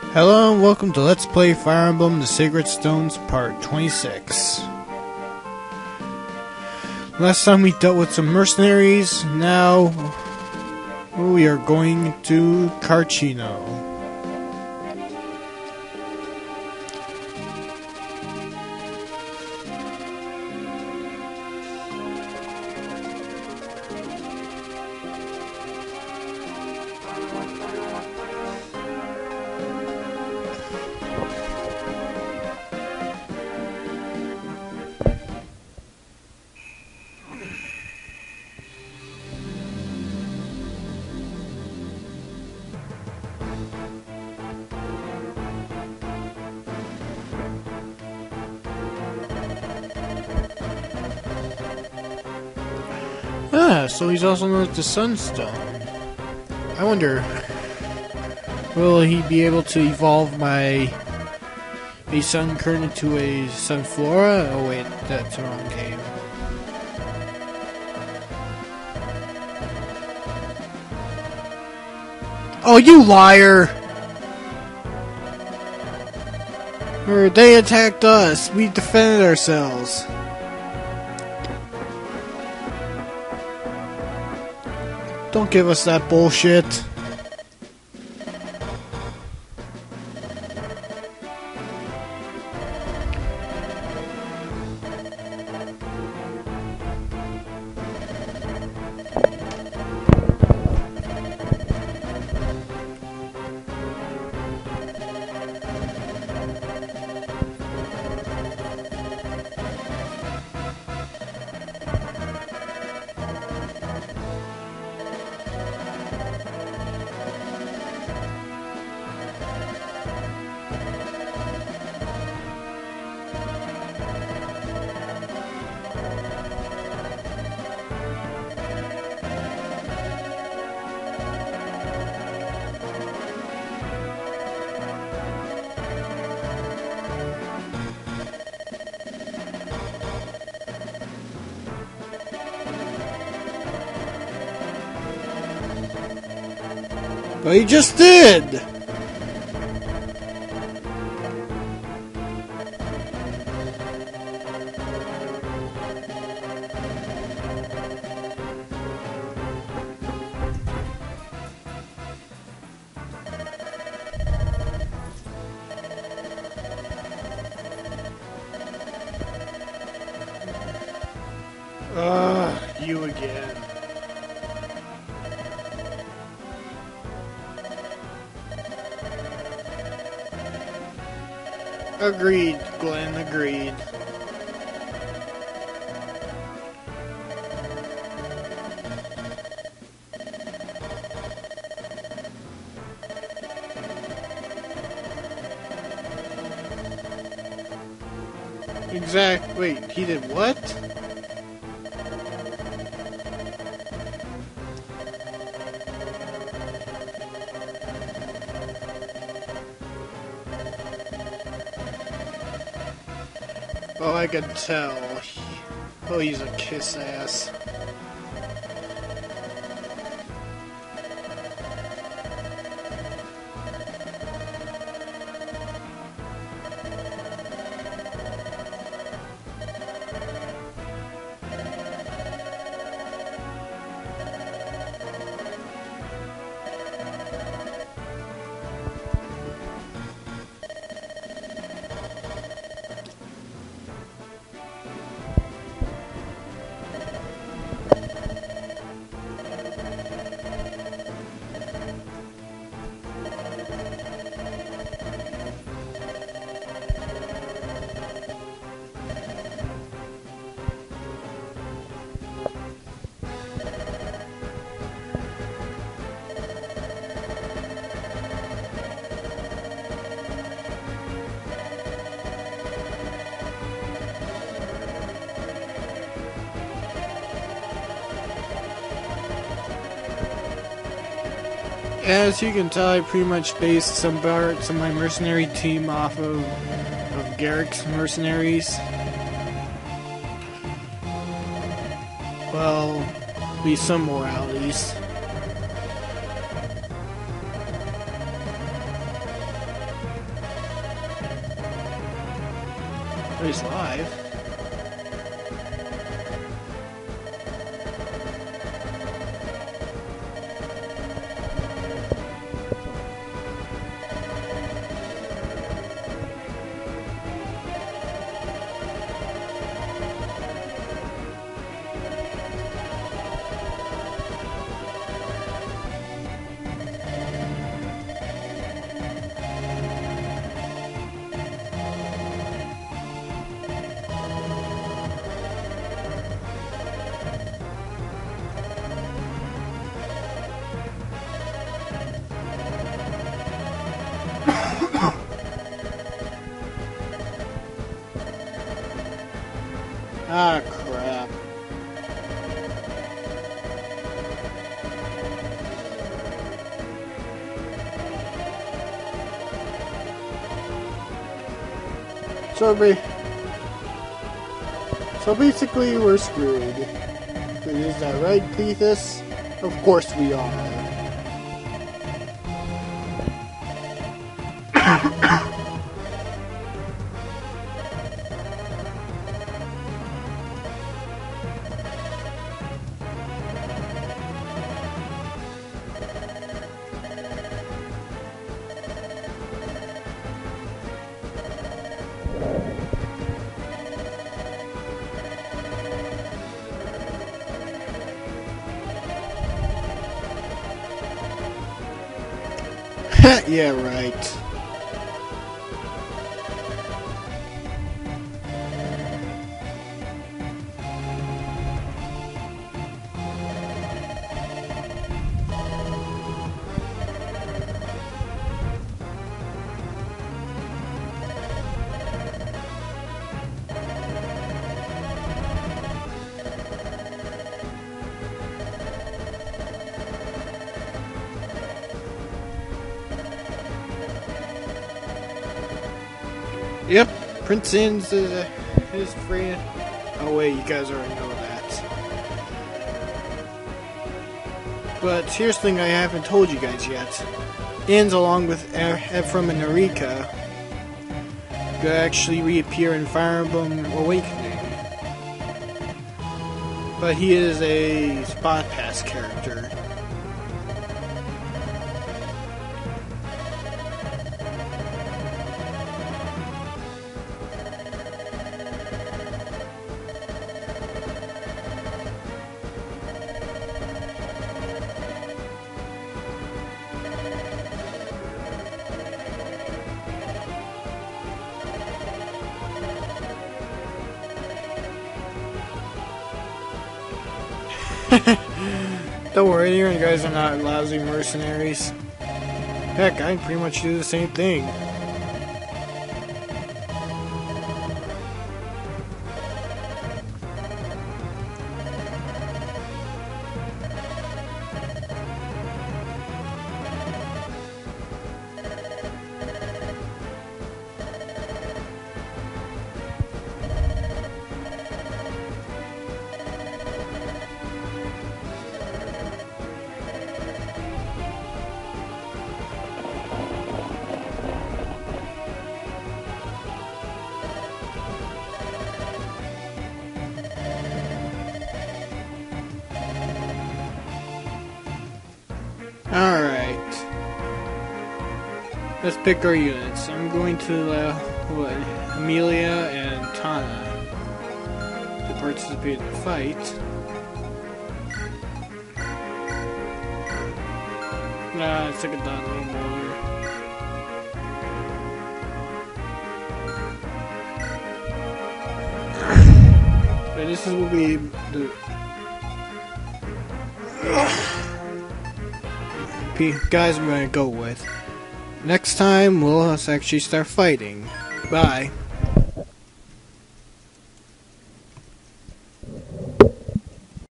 Hello and welcome to Let's Play Fire Emblem The Sacred Stones Part 26. Last time we dealt with some mercenaries, now we are going to Carchino. So he's also known as the Sunstone. I wonder, will he be able to evolve a Sunkern into a Sunflora? Oh wait, that's the wrong game. Oh, you liar! They attacked us. We defended ourselves. Don't give us that bullshit. But he just did! You again. Agreed, Glenn, agreed. Wait, he did what? Oh, I can tell. Oh, he's a kiss ass. As you can tell, I pretty much based some parts of my mercenary team off of Garrick's mercenaries. Well, at least some moralities. But he's live. Ah, crap. So basically we're screwed. Is that right, Cletus? Of course we are. Yeah, right. Yep, Prince Inns is free. Oh wait, you guys already know that. But here's the thing I haven't told you guys yet. Inns, along with Ephraim and Narika, could actually reappear in Fire Emblem Awakening. But he is a spot pass character. Don't worry, you guys are not lousy mercenaries. Heck, I pretty much do the same thing. Alright. Let's pick our units. I'm going to, Amelia and Tana to participate in the fight. Nah, it's like a dot name earlier. But this will be the guys I'm going to go with. Next time, we'll actually start fighting. Bye.